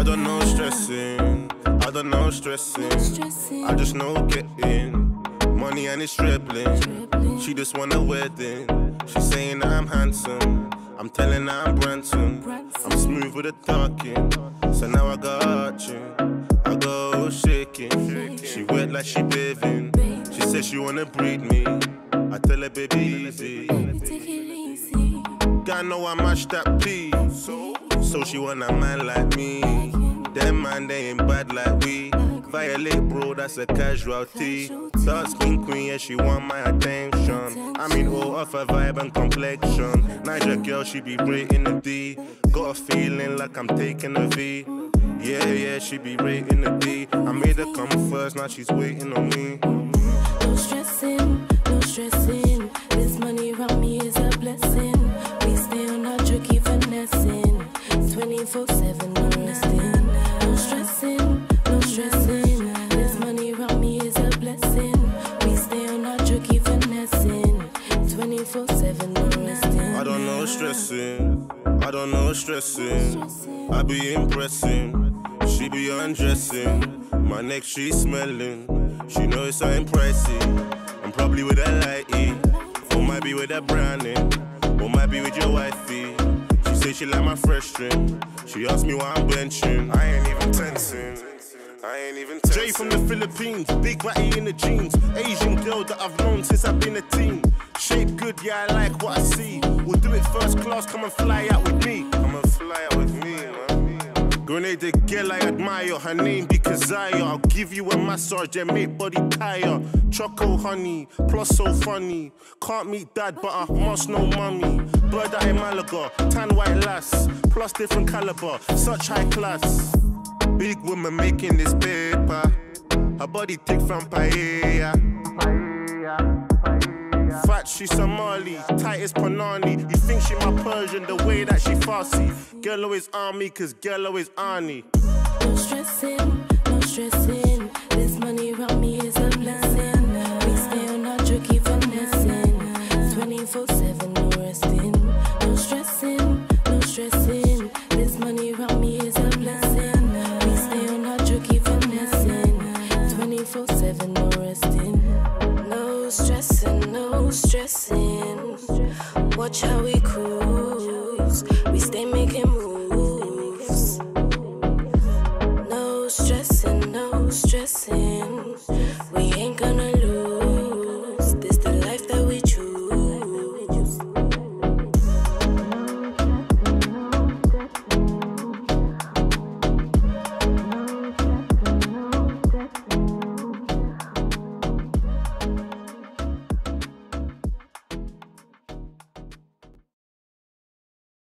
don't know stressing, I don't know stressing. I just know getting money and it's dribbling. She just want a wedding. She saying I'm handsome, I'm telling her I'm Branson. I'm smooth with the talking, so now I got you. I go shaking, she wet like she bathing. She says she wanna breed me, I tell her baby easy. Take it easy. God know I mashed that P, so she want a man like me. Them man, they ain't bad like we. Violate, bro, that's a casualty. Dark skin queen, yeah, she want my attention. I mean, all off her vibe and complexion. Niger girl, she be rating a D. Got a feeling like I'm taking a V. Yeah, she be rating a D. I made her come first, now she's waiting on me. No stressing, no stressing. This money around me is a blessing. We stay on our tricky finessing. 24/7, no resting. No stressing, no stressing. This money around me is a blessing. We stay on our tricky finessing. 24/7, no resting. I don't know stressing, I don't know stressing. I be impressing, she be undressing. My neck she smelling, she know it's something pricey. I'm probably with a lighty, or might be with a brownie, or might be with your wifey. She say she like my fresh string. She asked me why I'm benching. I ain't even tensing. Jay from the Philippines, big ratty in the jeans. Asian girl that I've known since I've been a teen. Shape good, yeah, I like what I see. We'll do it first class, come and fly out with me. Come and fly out with me, man. Grenade girl I admire, her name be Kazaya. I'll give you a massage and make body tire. Choco honey, plus so funny. Can't meet dad, but I must know mummy. Bird eye Malaga, tan white lass. Plus different caliber, such high class. Big woman making this paper. Her body thick from paella. Fat, she Somali, tight as Panani. You think she my Persian, the way that she Farsi. Girl always on me, cause girl always on me. No stressing, no stressing. This money around me is a blessing. We stay on our tricky finessing. 24/7, no resting. No stressing, no stressing. This money around me is a blessing. We stay on our tricky finessing. 24/7, no resting. No stressing, no stressing. Watch how we cruise.